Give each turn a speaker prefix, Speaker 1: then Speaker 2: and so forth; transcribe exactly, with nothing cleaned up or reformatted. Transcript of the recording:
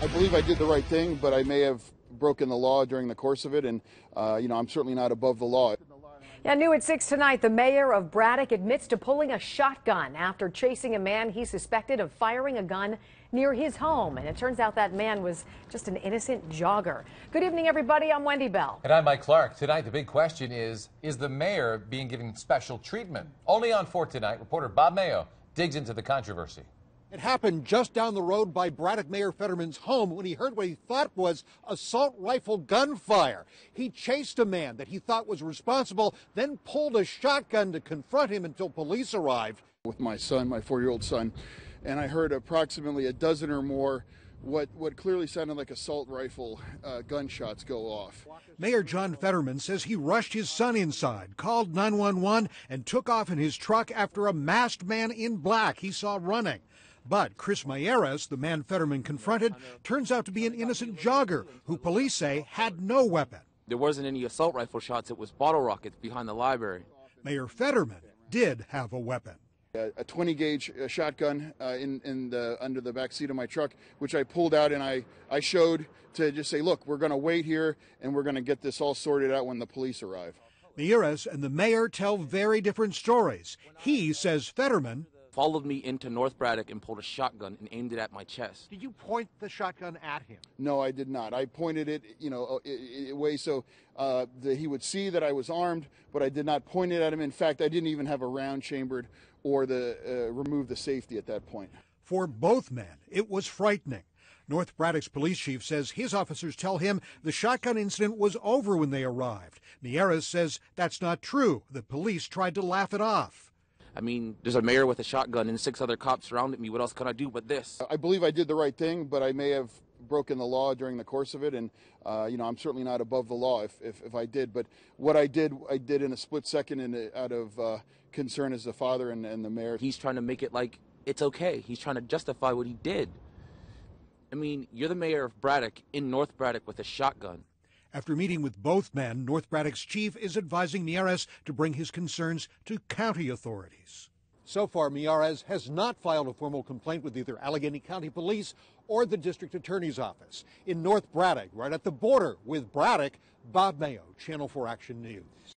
Speaker 1: I believe I did the right thing, but I may have broken the law during the course of it, and uh, you know, I'm certainly not above the law.
Speaker 2: Yeah, new at six tonight, the mayor of Braddock admits to pulling a shotgun after chasing a man he suspected of firing a gun near his home. And it turns out that man was just an innocent jogger. Good evening, everybody. I'm Wendy Bell.
Speaker 3: And I'm Mike Clark. Tonight, the big question is, is the mayor being given special treatment? Only on four tonight, reporter Bob Mayo digs into the controversy.
Speaker 4: It happened just down the road by Braddock Mayor Fetterman's home when he heard what he thought was assault rifle gunfire. He chased a man that he thought was responsible, then pulled a shotgun to confront him until police arrived.
Speaker 1: With my son, my four-year-old son, and I heard approximately a dozen or more what, what clearly sounded like assault rifle uh, gunshots go off.
Speaker 4: Mayor John Fetterman says he rushed his son inside, called nine one one, and took off in his truck after a masked man in black he saw running. But Chris Mayeras, the man Fetterman confronted, turns out to be an innocent jogger who police say had no weapon.
Speaker 5: There wasn't any assault rifle shots. It was bottle rockets behind the library.
Speaker 4: Mayor Fetterman did have a weapon.
Speaker 1: A twenty gauge shotgun uh, in, in the, under the back seat of my truck, which I pulled out and I, I showed to just say, look, we're going to wait here and we're going to get this all sorted out when the police arrive.
Speaker 4: Mayeras and the mayor tell very different stories. He says Fetterman
Speaker 5: followed me into North Braddock and pulled a shotgun and aimed it at my chest.
Speaker 4: Did you point the shotgun at him?
Speaker 1: No, I did not. I pointed it, you know, a way so uh, that he would see that I was armed, but I did not point it at him. In fact, I didn't even have a round chambered or the uh, remove the safety at that point.
Speaker 4: For both men, it was frightening. North Braddock's police chief says his officers tell him the shotgun incident was over when they arrived. Mayeras says that's not true. The police tried to laugh it off.
Speaker 5: I mean, there's a mayor with a shotgun and six other cops surrounded me. What else can I do but this?
Speaker 1: I believe I did the right thing, but I may have broken the law during the course of it, and uh, you know, I'm certainly not above the law if, if, if I did. But what I did, I did in a split second, in a, out of uh, concern as the father and, and the mayor.
Speaker 5: He's trying to make it like it's okay. He's trying to justify what he did. I mean, you're the mayor of Braddock in North Braddock with a shotgun.
Speaker 4: After meeting with both men, North Braddock's chief is advising Mayeras to bring his concerns to county authorities. So far, Mayeras has not filed a formal complaint with either Allegheny County Police or the district attorney's office. In North Braddock, right at the border with Braddock, Bob Mayo, Channel four Action News.